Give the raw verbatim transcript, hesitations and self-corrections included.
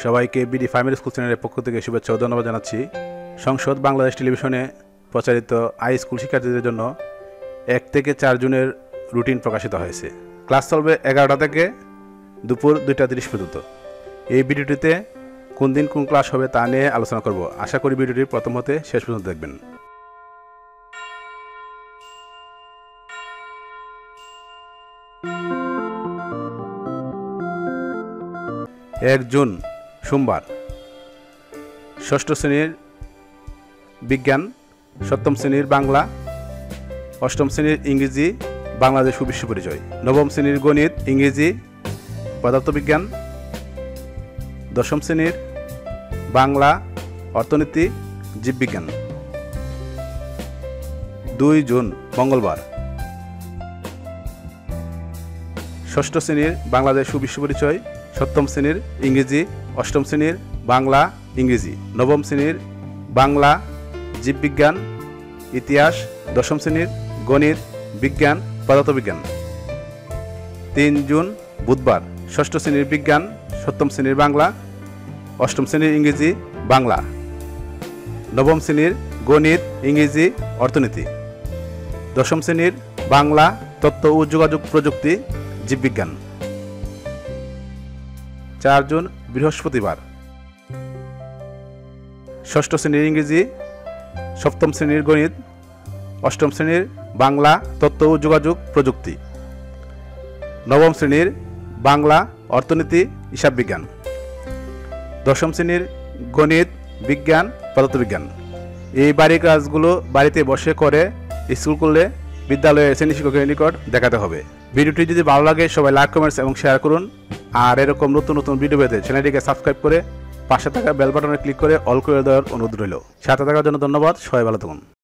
সবাইকে BD primary school চ্যানেলের পক্ষ থেকে শুভেচ্ছা ও ধন্যবাদ জানাচ্ছি। সংসদ বাংলাদেশ টেলিভিশনে প্রচারিত হাই স্কুল শিক্ষার্থীদের জন্য এক থেকে চার জুনের রুটিন প্রকাশিত হয়েছে। ক্লাস চলবে এগারোটা থেকে দুপুর দুইটা তিরিশ পর্যন্ত। এই ভিডিওটিতে কোন দিন কোন ক্লাস হবে তা নিয়ে আলোচনা করব। আশা করি ভিডিওটি প্রথম হতে শেষ পর্যন্ত দেখবেন। এক জুন সোমবার ষষ্ঠ শ্রেণীর বিজ্ঞান, সপ্তম শ্রেণীর বাংলা, অষ্টম শ্রেণীর ইংরেজি, বাংলাদেশ ও বিশ্ব পরিচয়, নবম শ্রেণীর গণিত, ইংরেজি, পদার্থবিজ্ঞান, দশম শ্রেণীর বাংলা, অর্থনীতি, জীববিজ্ঞান। দুই জুন মঙ্গলবার ষষ্ঠ শ্রেণীর বাংলাদেশ ও বিশ্ব পরিচয়, সপ্তম শ্রেণীর ইংরেজি, অষ্টম শ্রেণীর বাংলা, ইংরেজি, নবম শ্রেণীর বাংলা, জীববিজ্ঞান, ইতিহাস, দশম শ্রেণীর গণিত, বিজ্ঞান, পদার্থবিজ্ঞান। তিন জুন বুধবার ষষ্ঠ শ্রেণীর বিজ্ঞান, সপ্তম শ্রেণীর বাংলা, অষ্টম শ্রেণীর ইংরেজি, বাংলা, নবম শ্রেণীর গণিত, ইংরেজি, অর্থনীতি, দশম শ্রেণীর বাংলা, তথ্য ও যোগাযোগ প্রযুক্তি, জীববিজ্ঞান। চার জুন বৃহস্পতিবার ষষ্ঠ শ্রেণীর ইংরেজি, সপ্তম শ্রেণীর গণিত, অষ্টম শ্রেণীর বাংলা, তথ্য ও যোগাযোগ প্রযুক্তি, নবম শ্রেণীর বাংলা, অর্থনীতি, হিসাব বিজ্ঞান, দশম শ্রেণীর গণিত, বিজ্ঞান, পদার্থবিজ্ঞান। এই বাড়ির কাজগুলো বাড়িতে বসে করে স্কুল করলে বিদ্যালয়ের শ্রেণী শিক্ষকের নিকট দেখাতে হবে। ভিডিওটি যদি ভালো লাগে সবাই লাইক, কমেন্টস এবং শেয়ার করুন। আর এরকম নতুন নতুন ভিডিও পেতে চ্যানেলটিকে সাবস্ক্রাইব করে পাশে থাকা বেল বাটনে ক্লিক করে অল করে দেওয়ার অনুরোধ রইল। সাথে থাকার জন্য ধন্যবাদ। সবাই ভালো থাকুন।